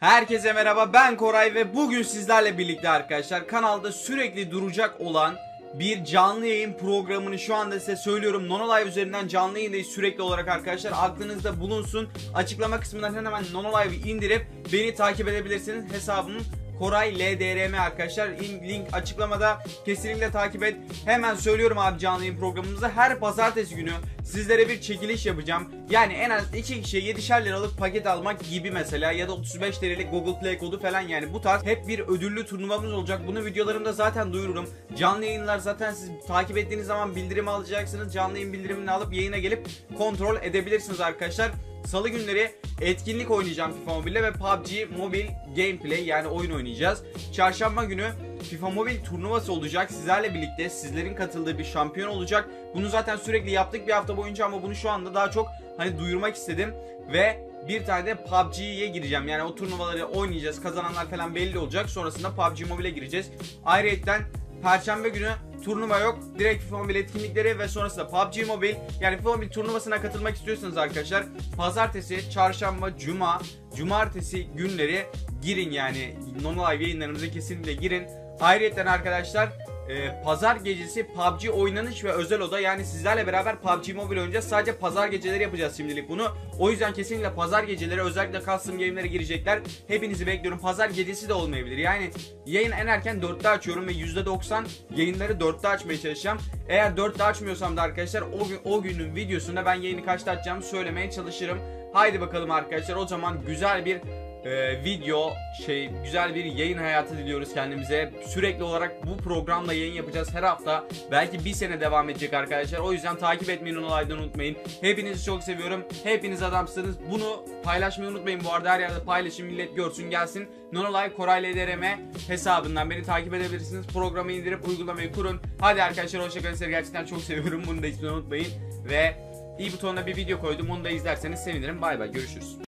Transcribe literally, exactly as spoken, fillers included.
Herkese merhaba, ben Koray ve bugün sizlerle birlikte arkadaşlar kanalda sürekli duracak olan bir canlı yayın programını şu anda size söylüyorum. Nonolive üzerinden canlı yayındayız sürekli olarak arkadaşlar, aklınızda bulunsun. Açıklama kısmından hemen Nonolive'ı indirip beni takip edebilirsiniz. Hesabımın Koray L D R M arkadaşlar, link açıklamada, kesinlikle takip et. Hemen söylüyorum abi, canlı yayın programımızda her pazartesi günü sizlere bir çekiliş yapacağım. Yani en az iki kişiye yedişer liralık paket almak gibi mesela, ya da otuz beş liralık Google Play kodu falan, yani bu tarz hep bir ödüllü turnuvamız olacak. Bunu videolarımda zaten duyururum. Canlı yayınlar zaten siz takip ettiğiniz zaman bildirim alacaksınız. Canlı yayın bildirimini alıp yayına gelip kontrol edebilirsiniz arkadaşlar. Salı günleri etkinlik oynayacağım FIFA Mobile ve P U B G Mobile Gameplay, yani oyun oynayacağız. Çarşamba günü FIFA Mobile turnuvası olacak. Sizlerle birlikte sizlerin katıldığı bir şampiyon olacak. Bunu zaten sürekli yaptık bir hafta boyunca ama bunu şu anda daha çok hani duyurmak istedim. Ve bir tane de P U B G'ye gireceğim. Yani o turnuvaları oynayacağız. Kazananlar falan belli olacak. Sonrasında P U B G Mobile'e gireceğiz. Ayrıca Perşembe günü turnuva yok. Direkt FIFA Mobile etkinlikleri ve sonrasında P U B G Mobile. Yani FIFA Mobile turnuvasına katılmak istiyorsanız arkadaşlar, pazartesi, çarşamba, cuma, cumartesi günleri girin, yani Nonolive yayınlarımıza kesinlikle girin. Ayrıca arkadaşlar e, pazar gecesi P U B G oynanış ve özel oda, yani sizlerle beraber P U B G Mobile oynayacağız. Sadece pazar geceleri yapacağız şimdilik bunu. O yüzden kesinlikle pazar geceleri özellikle custom game'lere girecekler. Hepinizi bekliyorum. Pazar gecesi de olmayabilir. Yani yayın en erken dörtte açıyorum ve yüzde doksan yayınları dörtte açmaya çalışacağım. Eğer dörtte açmıyorsam da arkadaşlar o, gün, o günün videosunda ben yayını kaçta açacağımı söylemeye çalışırım. Haydi bakalım arkadaşlar, o zaman güzel bir Ee, video şey güzel bir yayın hayatı diliyoruz kendimize. Sürekli olarak bu programla yayın yapacağız her hafta. Belki bir sene devam edecek arkadaşlar. O yüzden takip etmeyi, Nonolive'dan unutmayın. Hepinizi çok seviyorum. Hepiniz adamsınız. Bunu paylaşmayı unutmayın. Bu arada her yerde paylaşın, millet görsün gelsin. Nonolive Koray L D R M hesabından beni takip edebilirsiniz. Programı indirip uygulamayı kurun. Hadi arkadaşlar, hoşçakalın. Sizi gerçekten çok seviyorum. Bunu da hiç unutmayın. Ve i butonuna bir video koydum. Onu da izlerseniz sevinirim. Bay bay. Görüşürüz.